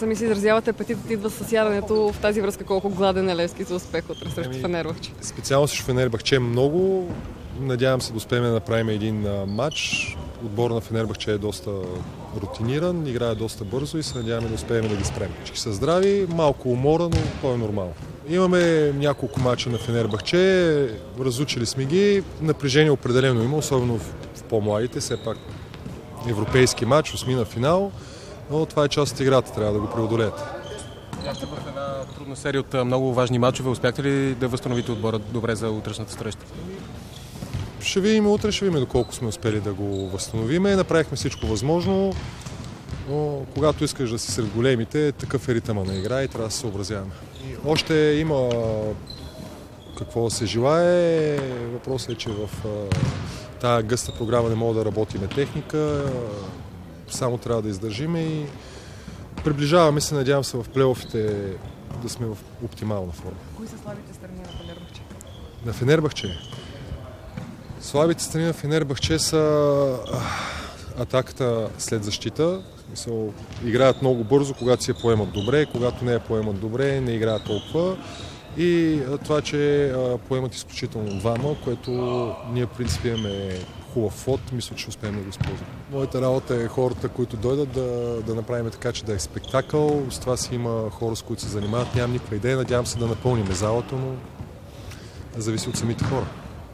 сами си изразявате, апетитът идва с яденето. В тази връзка колко гладен е Левски за успех утре срещу Фенербахче? Специално срещу Фенербахче много. Надявам се да успеем да направим един матч. Отбор на Фенербахче е доста рутиниран, играе доста бързо и се надяваме да успеем да ги спрем. Всички са здрави, малко умора, но то е нормално. Имаме няколко мача на Фенербахче, разучили сме ги, напрежение определено има, особено в по-младите, все пак европейски матч, осмина финал, но това е част от играта, трябва да го преодолеете. Бяхте в една трудна серия от много важни мачове, успяхте ли да възстановите отбора добре за утрешната среща? Ще видим утре, ще видим доколко сме успели да го възстановиме. Направихме всичко възможно, но когато искаш да си сред големите, такъв е ритъма на игра и трябва да се съобразяваме. Още има какво да се желае. Въпросът е, че в тази гъста програма не мога да работиме техника. Само трябва да издържиме и приближаваме се, надявам се в плейофите да сме в оптимална форма. Кои са слабите страни на Фенербахче? На Фенербахче? Слабите страни на Фенербахче са атаката след защита. Играят много бързо, когато си я поемат добре, когато не я поемат добре, не играят толкова. И това, че поемат изключително двама, което ние в принцип имаме хубав фот, мисля, че успеем да го използваме. Моята работа е хората, които дойдат да направим така, че да е спектакъл. С това си има хора, с които се занимават. Нямам никаква идея, надявам се да напълним залата, но зависи от самите хора.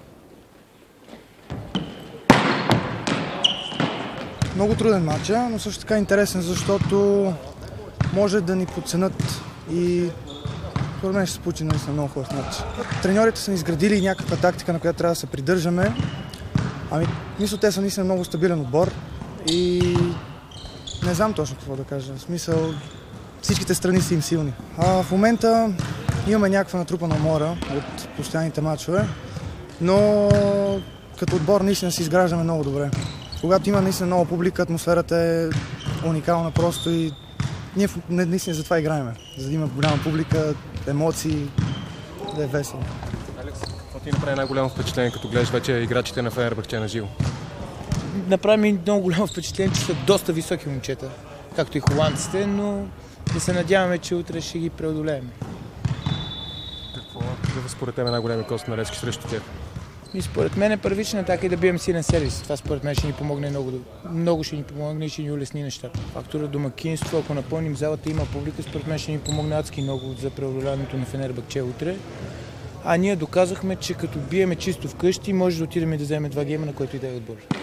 Много труден матч, но също така интересен, защото може да ни подценят и според мен ще се получи наистина много хубав матч. Треньорите са ни изградили някаква тактика, на която трябва да се придържаме. Мисля, те са наистина много стабилен отбор и не знам точно какво да кажа. В смисъл, всичките страни са им силни. В момента имаме някаква натрупана умора от постоянните матчове, но като отбор наистина се изграждаме много добре. Когато има наистина нова публика, атмосферата е уникална просто и ние наистина за това играем. За да има голяма публика, емоции, да е весело. Алекс, какво ти направи най-голямо впечатление, като гледаш вече играчите на Фенербахче на живо? Направи ми много голямо впечатление, че са доста високи момчета, както и холандците, но да се надяваме, че утре ще ги преодолеем. Какво според теб е най-големият кост на Левски срещу теб? И според мен е първична атака и да бием силен сервис. Това според мен ще ни помогне много ще ни помогне и ще ни улесни нещата. Фактора домакинство, ако напълним залата има публика, според мен ще ни помогне адски много за преодоляването на Фенербахче утре. А ние доказахме, че като биеме чисто вкъщи, може да отидем и да вземем 2 гейма, на който и да е отбор.